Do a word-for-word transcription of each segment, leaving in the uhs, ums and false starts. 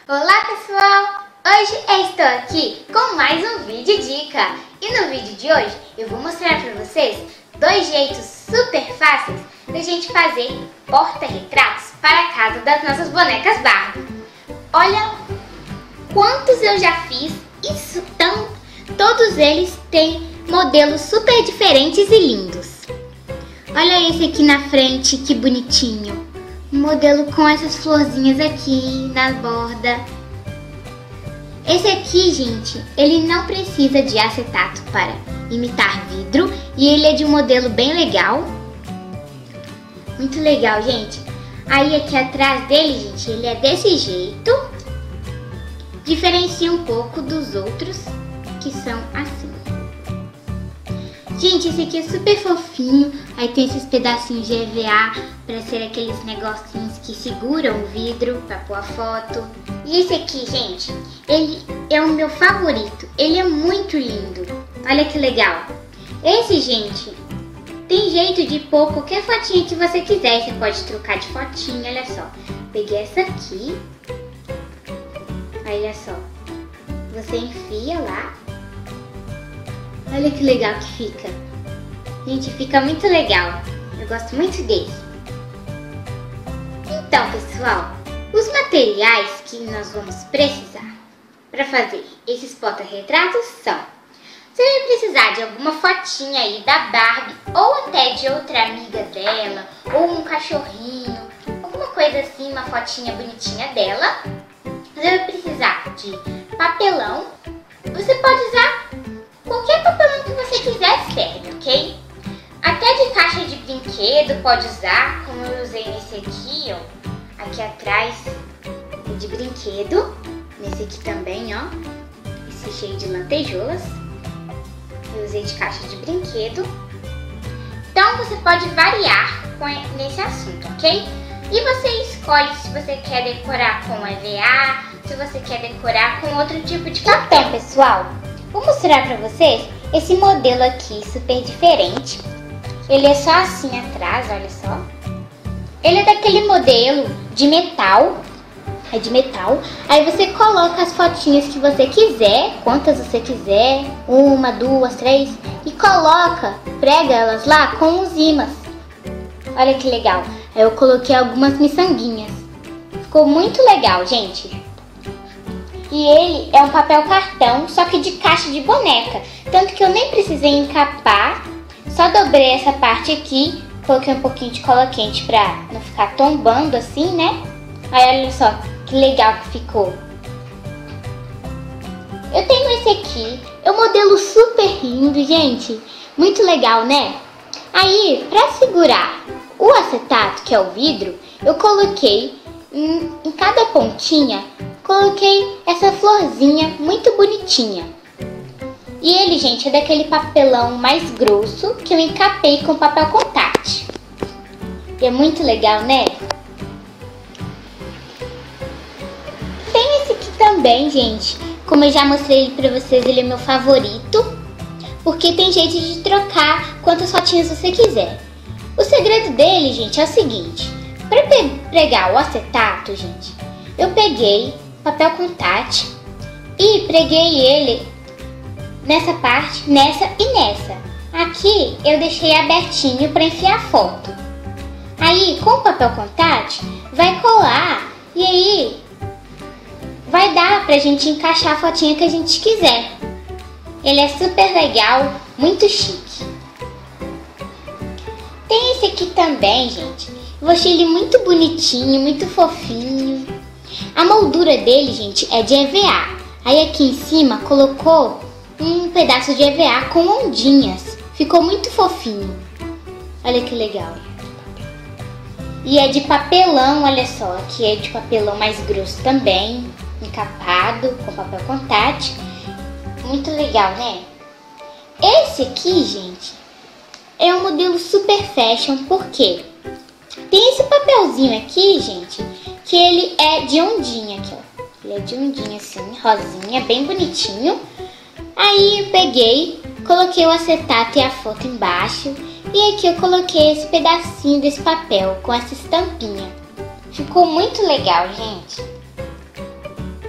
Olá pessoal! Hoje eu estou aqui com mais um vídeo dica. E no vídeo de hoje eu vou mostrar para vocês dois jeitos super fáceis da gente fazer porta-retratos para a casa das nossas bonecas Barbie. Olha quantos eu já fiz, isso tão, todos eles têm modelos super diferentes e lindos. Olha esse aqui na frente, que bonitinho. Um modelo com essas florzinhas aqui na borda. Esse aqui, gente, ele não precisa de acetato para imitar vidro e ele é de um modelo bem legal. Muito legal, gente. Aí aqui atrás dele, gente, ele é desse jeito. Diferencia um pouco dos outros que são assim. Gente, esse aqui é super fofinho. Aí tem esses pedacinhos de E V A para ser aqueles negocinhos que seguram o vidro para pôr a foto. E esse aqui, gente, ele é o meu favorito. Ele é muito lindo. Olha que legal. Esse, gente, tem jeito de pôr qualquer fotinha que você quiser. Você pode trocar de fotinha, olha só. Peguei essa aqui. Olha só. Você enfia lá. Olha que legal que fica. Gente, fica muito legal. Eu gosto muito desse. Então, pessoal, os materiais que nós vamos precisar para fazer esses porta-retratos são: você vai precisar de alguma fotinha aí da Barbie ou até de outra amiga dela, ou um cachorrinho, alguma coisa assim, uma fotinha bonitinha dela. Você vai precisar de papelão. Você pode usar qualquer papelão que você quiser, serve, ok? Até de caixa de brinquedo pode usar, como eu usei nesse aqui, ó. Aqui atrás é de brinquedo. Nesse aqui também, ó. Esse cheio de lantejoulas. Eu usei de caixa de brinquedo. Então você pode variar com nesse assunto, ok? E você escolhe se você quer decorar com E V A, se você quer decorar com outro tipo de papel. Então, pessoal, vou mostrar pra vocês esse modelo aqui super diferente. Ele é só assim atrás, olha só. Ele é daquele modelo de metal. É de metal. Aí você coloca as fotinhas que você quiser, quantas você quiser, uma, duas, três, e coloca, prega elas lá com os ímãs. Olha que legal. Aí eu coloquei algumas miçanguinhas. Ficou muito legal, gente. E ele é um papel cartão, só que de caixa de boneca. Tanto que eu nem precisei encapar. Só dobrei essa parte aqui. Coloquei um pouquinho de cola quente pra não ficar tombando assim, né? Aí olha só que legal que ficou. Eu tenho esse aqui. É um modelo super lindo, gente. Muito legal, né? Aí, pra segurar o acetato, que é o vidro, eu coloquei em, em cada pontinha, coloquei essa florzinha muito bonitinha. E ele, gente, é daquele papelão mais grosso que eu encapei com papel contact. E é muito legal, né? Tem esse aqui também, gente. Como eu já mostrei ele pra vocês, ele é meu favorito. Porque tem jeito de trocar quantas fotinhas você quiser. O segredo dele, gente, é o seguinte. Para pregar o acetato, gente, eu peguei papel contact e preguei ele nessa parte, nessa e nessa. Aqui eu deixei abertinho para enfiar a foto. Aí com o papel contact vai colar e aí vai dar pra gente encaixar a fotinha que a gente quiser. Ele é super legal, muito chique. Tem esse aqui também, gente. Eu achei ele muito bonitinho, muito fofinho. A moldura dele, gente, é de E V A. Aí aqui em cima colocou um pedaço de E V A com ondinhas. Ficou muito fofinho. Olha que legal. E é de papelão, olha só. Aqui é de papelão mais grosso também. Encapado com papel contact. Muito legal, né? Esse aqui, gente, é um modelo super fashion. Por quê? Tem esse papelzinho aqui, gente, que ele é de ondinha aqui, ó. Ele é de ondinha assim, rosinha, bem bonitinho. Aí eu peguei, coloquei o acetato e a foto embaixo. E aqui eu coloquei esse pedacinho desse papel com essa estampinha. Ficou muito legal, gente.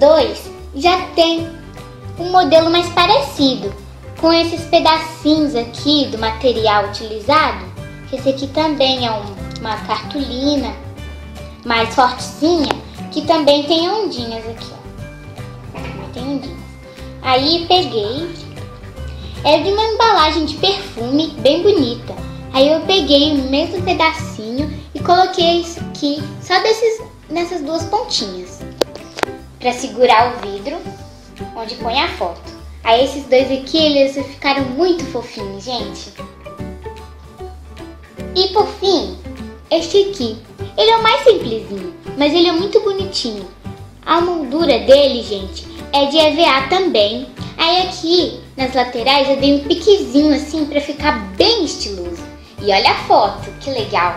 dois já tem um modelo mais parecido, com esses pedacinhos aqui do material utilizado. Esse aqui também é um, uma cartolina mais fortezinha, que também tem ondinhas aqui, ó. Também tem ondinhas. Aí peguei, é de uma embalagem de perfume bem bonita. Aí eu peguei o mesmo pedacinho e coloquei isso aqui, só desses, nessas duas pontinhas, para segurar o vidro onde põe a foto. Aí esses dois aqui, eles ficaram muito fofinhos, gente. E por fim, este aqui. Ele é o mais simplesinho, mas ele é muito bonitinho. A moldura dele, gente, é de E V A também. Aí aqui, nas laterais, eu dei um piquezinho assim pra ficar bem estiloso. E olha a foto, que legal.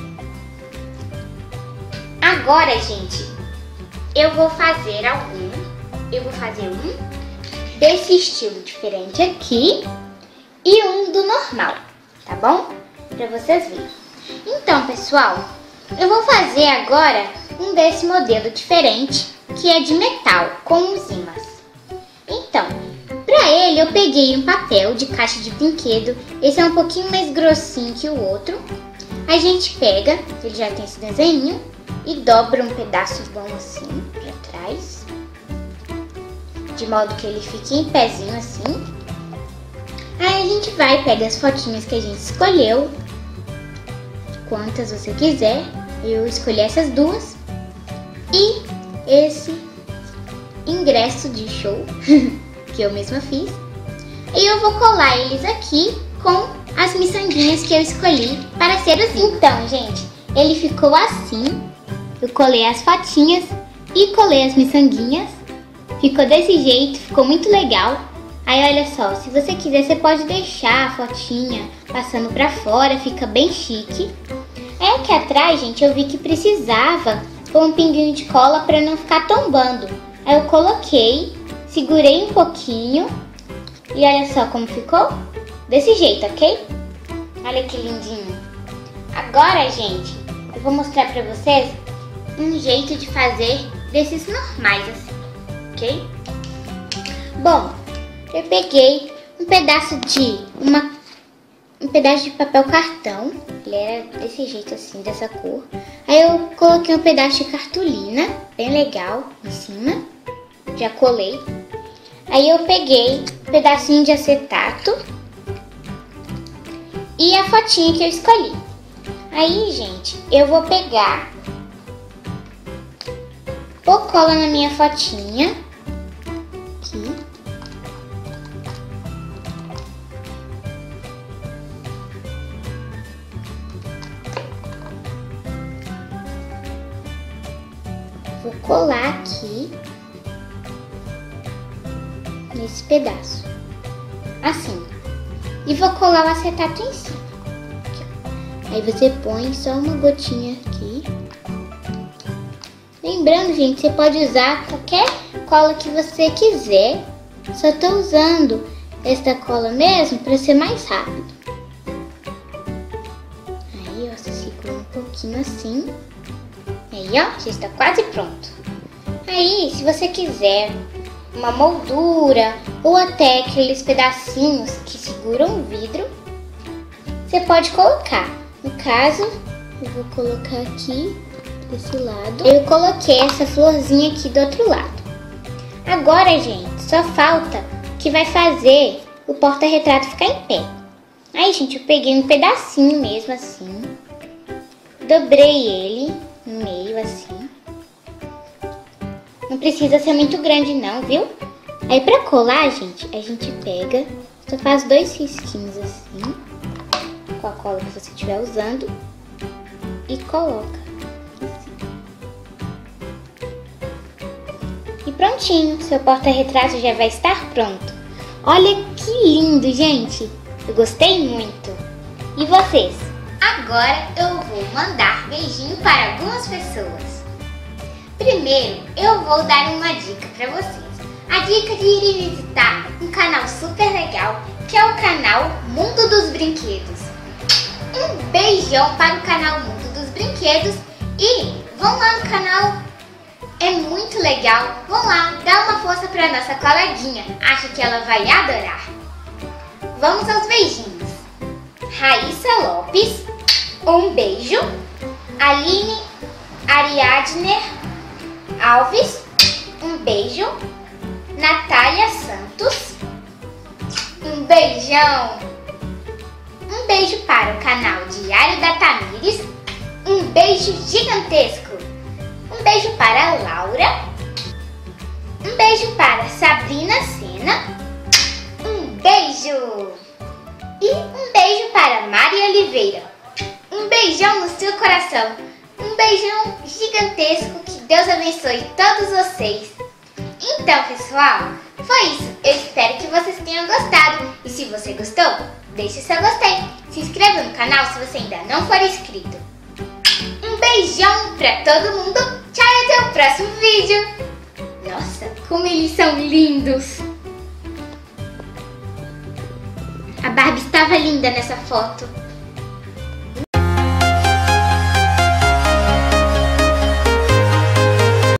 Agora, gente, eu vou fazer algum. Eu vou fazer um desse estilo diferente aqui e um do normal, tá bom? Pra vocês verem. Então, pessoal, eu vou fazer agora um desse modelo diferente, que é de metal, com os ímãs. Então, pra ele eu peguei um papel de caixa de brinquedo. Esse é um pouquinho mais grossinho que o outro. A gente pega, ele já tem esse desenho, e dobra um pedaço bom assim pra trás, de modo que ele fique em pezinho assim. Aí a gente vai, pega as fotinhas que a gente escolheu, quantas você quiser. Eu escolhi essas duas e esse ingresso de show que eu mesma fiz. E eu vou colar eles aqui com as miçanguinhas que eu escolhi para ser assim. Então, gente, ele ficou assim. Eu colei as fotinhas e colei as miçanguinhas. Ficou desse jeito, ficou muito legal. Aí olha só, se você quiser, você pode deixar a fotinha passando pra fora, fica bem chique. É aqui atrás, gente, eu vi que precisava pôr um pinguinho de cola para não ficar tombando. Aí eu coloquei, segurei um pouquinho e olha só como ficou. Desse jeito, ok? Olha que lindinho. Agora, gente, eu vou mostrar pra vocês um jeito de fazer desses normais assim, ok? Bom, eu peguei um pedaço de uma um pedaço de papel cartão. Ele era desse jeito assim, dessa cor. Aí eu coloquei um pedaço de cartolina, bem legal, em cima. Já colei. Aí eu peguei um pedacinho de acetato e a fotinha que eu escolhi. Aí, gente, eu vou pegar, vou colar na minha fotinha aqui. Vou colar aqui nesse pedaço, assim, e vou colar o acetato em cima. Aqui, aí você põe só uma gotinha aqui. Lembrando, gente, você pode usar qualquer cola que você quiser. Só tô usando esta cola mesmo para ser mais rápido. Aí, ó, você segura um pouquinho assim. Aí, ó, já está quase pronto. Aí, se você quiser uma moldura ou até aqueles pedacinhos que seguram o vidro, você pode colocar. No caso, eu vou colocar aqui desse lado. Eu coloquei essa florzinha aqui do outro lado. Agora, gente, só falta o que vai fazer o porta-retrato ficar em pé. Aí, gente, eu peguei um pedacinho mesmo assim, dobrei ele no meio assim. Não precisa ser muito grande não, viu? Aí pra colar, gente, a gente pega, só faz dois risquinhos assim, com a cola que você estiver usando, e coloca assim. E prontinho, seu porta-retrato já vai estar pronto. Olha que lindo, gente! Eu gostei muito! E vocês? Agora eu vou mandar beijinho para algumas pessoas. Primeiro, eu vou dar uma dica para vocês. A dica de irem visitar um canal super legal, que é o canal Mundo dos Brinquedos. Um beijão para o canal Mundo dos Brinquedos e vão lá no canal É muito legal. Vão lá, dá uma força para nossa coleguinha. Acho que ela vai adorar. Vamos aos beijinhos. Raíssa Lopes, um beijo. Aline Ariadner Alves, um beijo. Natália Santos, um beijão. Um beijo para o canal Diário da Tamires, um beijo gigantesco. Um beijo para a Laura, um beijo para Sabrina Sena, um beijo. E um beijo para Maria Oliveira. Um beijão no seu coração. Um beijão gigantesco. Que Deus abençoe todos vocês. Então, pessoal, foi isso. Eu espero que vocês tenham gostado. E se você gostou, deixe seu gostei. Se inscreva no canal se você ainda não for inscrito. Um beijão pra todo mundo. Tchau e até o próximo vídeo. Nossa, como eles são lindos. A Barbie estava linda nessa foto.